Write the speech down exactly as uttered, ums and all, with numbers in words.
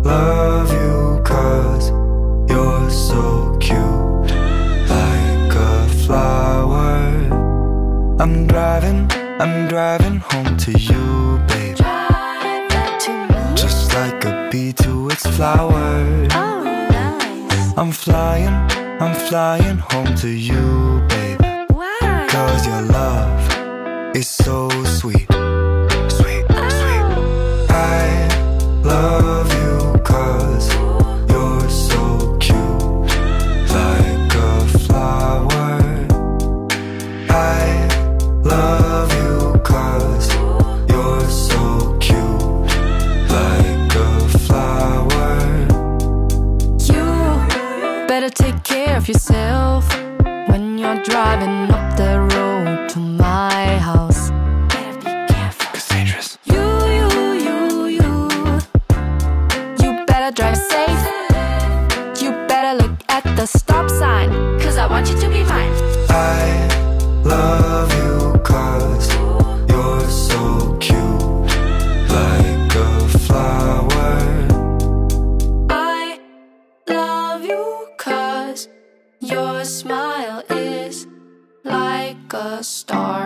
love you 'cause you're so cute, like a flower. I'm driving, I'm driving home to you, babe. Just like a bee to its flower. Oh, nice. I'm flying, I'm flying home to you, babe. Wow. 'Cause your love is so sweet, sweet, sweet. I love you 'cause you're so cute, like a flower. I love you 'cause you're so cute, like a flower. You better take care of yourself when you're driving up the road to my house. Better be careful, It's dangerous. You, you, you, you You better drive safe. You better look at the stop sign, 'cause I want you to be mine. I love you 'cause you're so cute, like a flower. I love you 'cause your smile is like a star.